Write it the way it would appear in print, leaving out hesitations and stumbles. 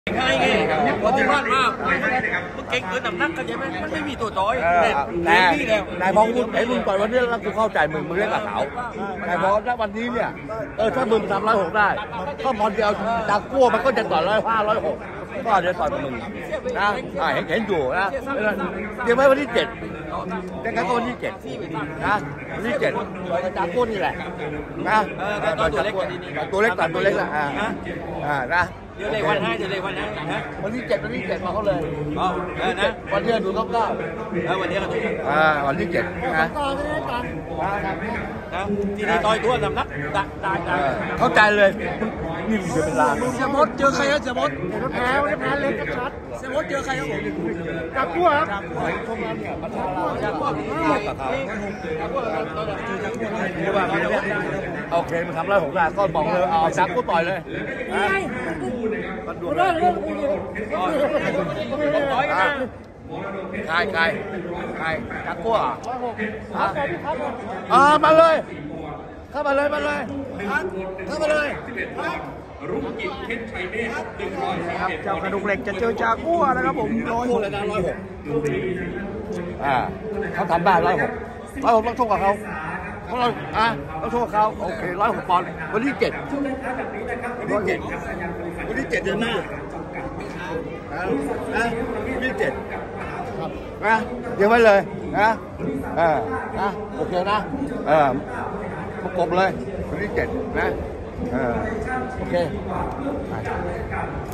ใช่ไงพอที่บ้านมามึงเก่งเกินน้ำหนักกันใช่ไหมมันไม่มีตัวต่อยแต่พอคุณไอ้มึงต่อยวันนี้แล้วกูเข้าใจมึงเล่นกับเขาแต่พอณวันนี้เนี่ยถ้ามึงทำ106ได้ก็พอเดียวจากกั้วมันก็จะต่อย105 106ก็จะต่อยกับมึงนะเห็นอยู่นะเดี๋ยวไว้วันที่7ยังไงก็วันที่7นะวันที่7ต่อยกับจากกั้วนี่แหละนะตัวเล็กละนะเดี๋ยวเลยวันให้นะวันที่7มาเขาเลยนะวันที่ดู9 วันนี้เราดูวันที่7นะที่นี่ต่อยตัวน้ำหนักได้เข้าใจเลยนี่คือเป็นลางเสียมดเจอใครครับเสียมดแพ้เล็กชัดเสียมดเจอใครครับผมจากกั้วครับโอเคมันทำ106ได้ก็บอกเลยเอาจับกูต่อยเลยใครจับกูมาเลยเข้ามาเลยรุ่งกิจเพชรชัยเมธครับเจ้ากระดูกเหล็กจะเจอจากกั้วนะครับผม 106เลยนะ106เขาทำได้106ต้องชกกับเขาเพราะเราต้องชกกับเขาโอเค106ปอนด์วันที่7เดือนหน้าวันที่7นะเดี๋ยวไว้เลยนะโอเคนะประกบเลยวันที่7นะโอเค